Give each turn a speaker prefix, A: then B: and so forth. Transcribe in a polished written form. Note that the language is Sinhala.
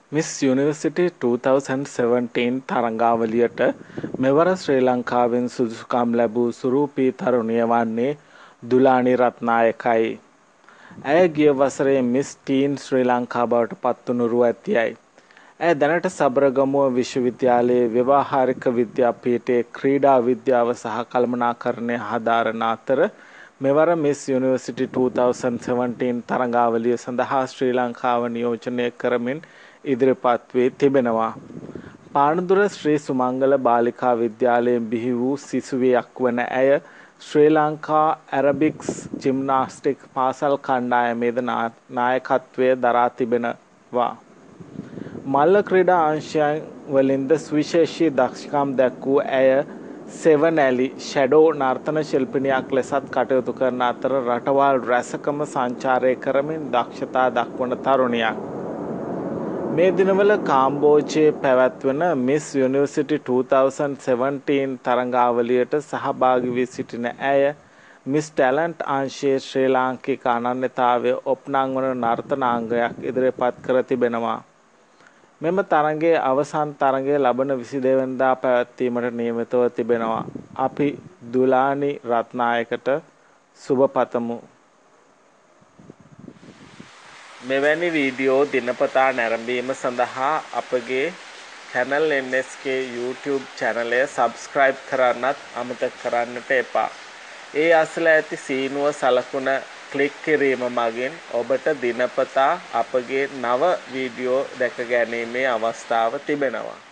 A: මිස් යුනිවර්සිටි 2017 තරඟාවලියට මෙවර ශ්‍රී ලංකාවෙන් සුදුසුකම් ලැබූ සුරූපී තරුණිය වන්නේ දුලානි රත්නායකයි. ඇය ගිය වසරේ මිස් ටීන් ශ්‍රී ලංකා බවට පත්වනු ඇතියයි. ඇය දැනට සබරගමුව විශ්වවිද්‍යාලයේ ව්‍යවහාරික විද්‍යාපීඨයේ ක්‍රීඩා විද්‍යාව සහ කළමනාකරණය හදාරන අතර මෙවර මිස් යුනිවර්සිටි 2017 තරඟාවලිය සඳහා ශ්‍රී ලංකාව නියෝජනය කරමින් ඉදිරිපත් වී තිබෙනවා. පානදුර ශ්‍රී සුමංගල බාලිකා විද්‍යාලයෙන් බිහි වූ සිසුවියක් වන ඇය ශ්‍රී ලංකා ඇරබික්ස් ජිම්නාස්ටික් පාසල් කණ්ඩායමේද නායකත්වය දරා තිබෙනවා. මල්ල ක්‍රීඩා අංශයන් වලින්ද සුවිශේෂී දක්ෂකම් දැක් වූ ඇය සෙවනැලි ෂැඩෝ නර්තන ශිල්පිනියක් ලෙසත් කටයුතු කරන අතර රටවල් රැසකම සංචාරය කරමින් දක්ෂතා දක්වන තරුණියක්. මේ දිනවල කාම්බෝජයේ පැවැත්වෙන මිස් යුනිවර්සිටි 2017 තරඟාවලියට සහභාගී වී සිටින ඇය මිස් ටැලන්ට් අංශයේ ශ්‍රී ලාංකික අනන්‍යතාවය ඔප්නංවන නර්තනාංගයක් ඉදිරිපත් කර තිබෙනවා. මෙම තරඟයේ අවසන් තරඟය ලබන 22 වෙනිදා පැවැත්වීමට නියමිතව තිබෙනවා. අපි දුලානි රත්නායකට සුබ පතමු. මෙවැනි වීඩියෝ දිනපතා නැරඹීම සඳහා අපගේ channel NSK YouTube channelය subscribe කරන්නත් අමතක කරන්නට එපා. ඒ අසල ඇති සීනුව සලකුණ ක්ලික් කිරීම මගින් ඔබට දිනපතා අපගේ නව වීඩියෝ දැක ගැනීමේ අවස්ථාව තිබෙනවා.